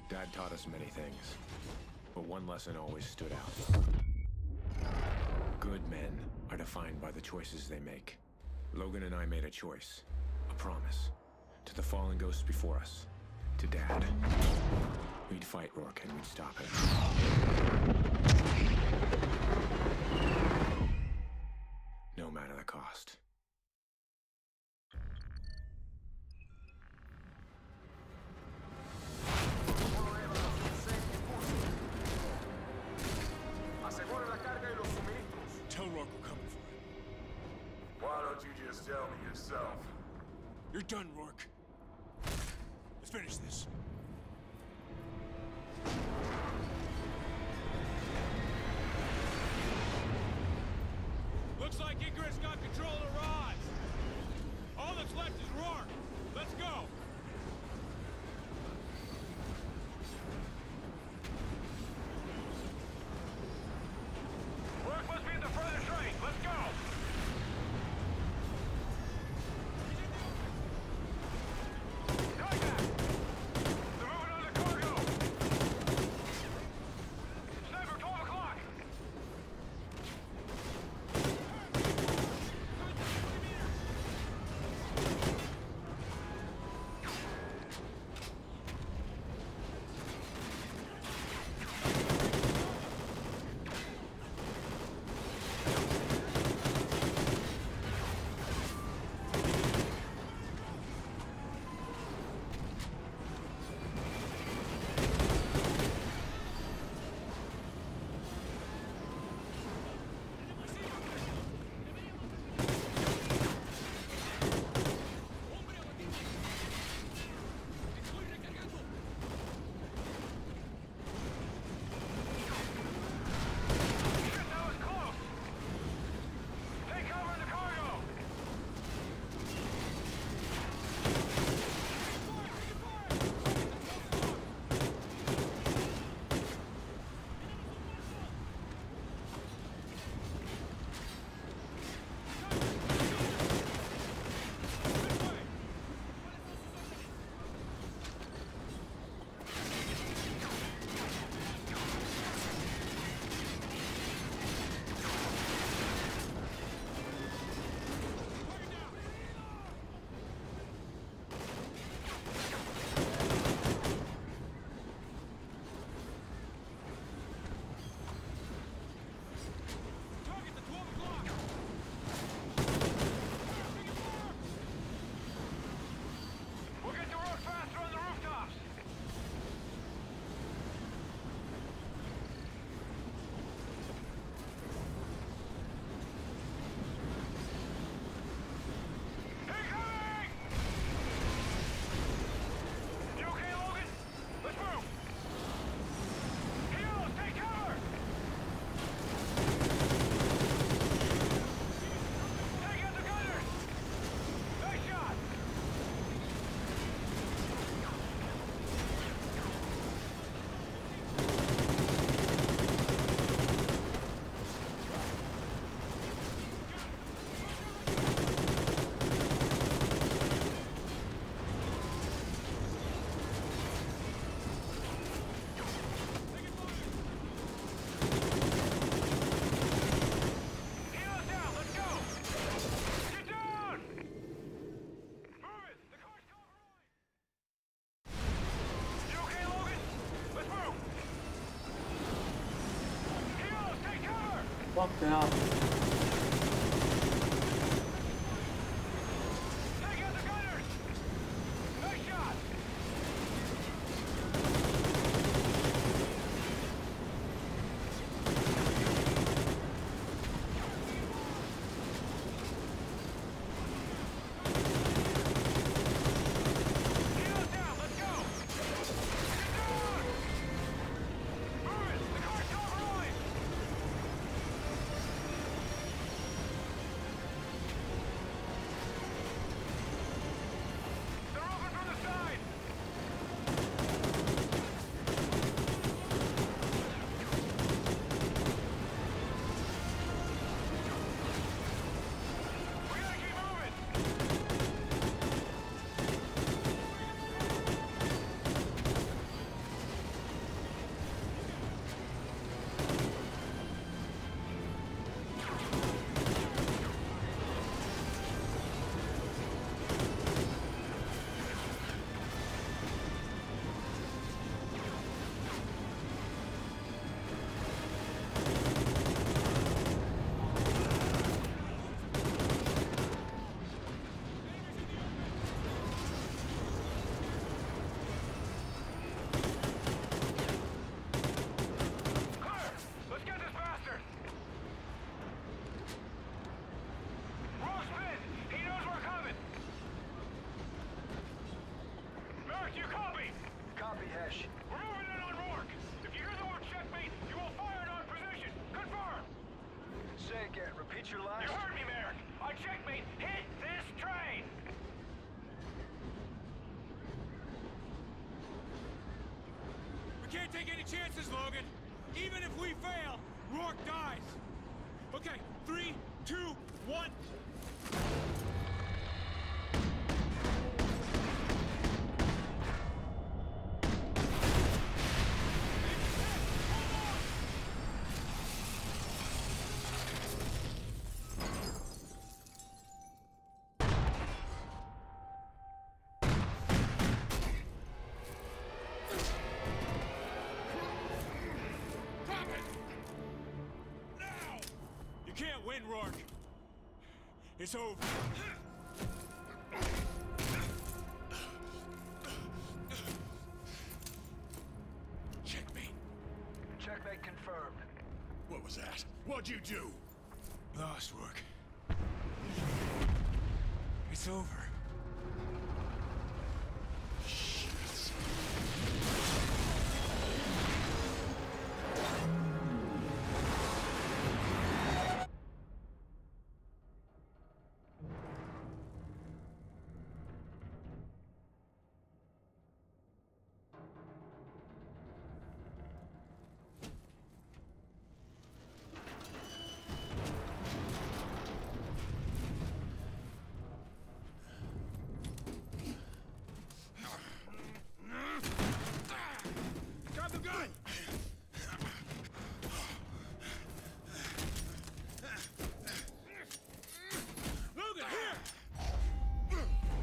Dad taught us many things, but one lesson always stood out. Good men are defined by the choices they make. Logan and I made a choice, a promise, to the fallen ghosts before us, to Dad. We'd fight Rourke and we'd stop him. No matter the cost. Tell Rourke we're coming for him. Why don't you just tell me yourself? You're done, Rourke. Let's finish this. Looks like Icarus got control of the rods. All that's left is Rourke. Let's go. Rourke must be at the front of the train. Let's go. Contact! They're moving on the cargo. Sniper, 12 o'clock. Fuck out. Take out the gunners! Nice shot! Kilo's down, let's go! Get down! Move it! The car's still alive! Hesh. We're moving in on Rourke. If you hear the word checkmate, you will fire in our position. Confirm. Say again. Repeat your last. You heard me, Merrick. On checkmate, hit this train. We can't take any chances, Logan. Even if we fail, Rourke dies. Okay, 3, 2, 1. Can't win, Rourke. It's over. Checkmate. Checkmate confirmed. What was that? What'd you do? Lost, Rourke. It's over. Drop the gun! Logan, here!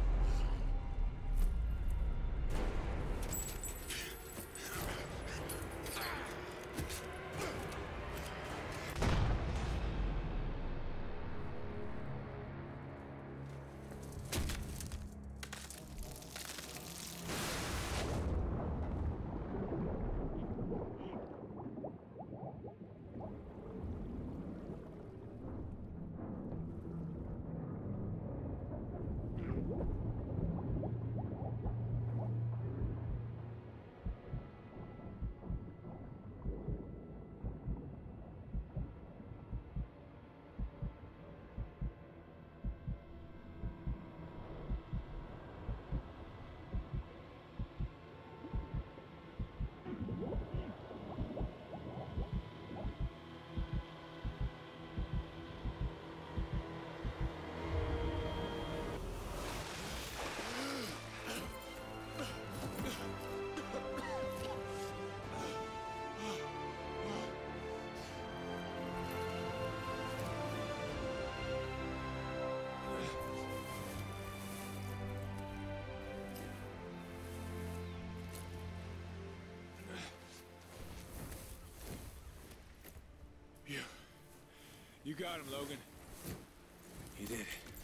You got him, Logan. He did it.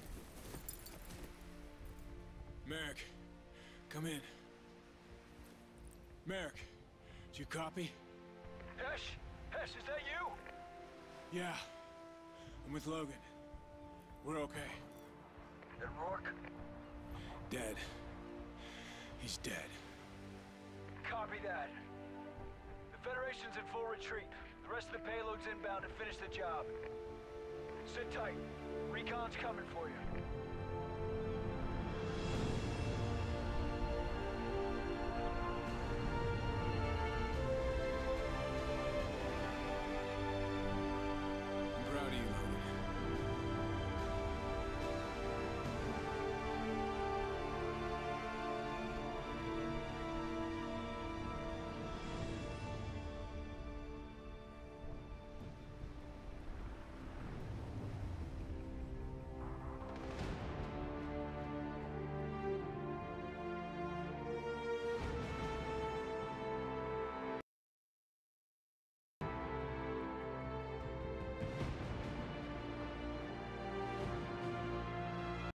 Merrick, come in. Merrick, do you copy? Hesh? Hesh, is that you? Yeah, I'm with Logan. We're okay. And Rourke? Dead. He's dead. Copy that. The Federation's in full retreat. The rest of the payload's inbound to finish the job. Sit tight. Recon's coming for you.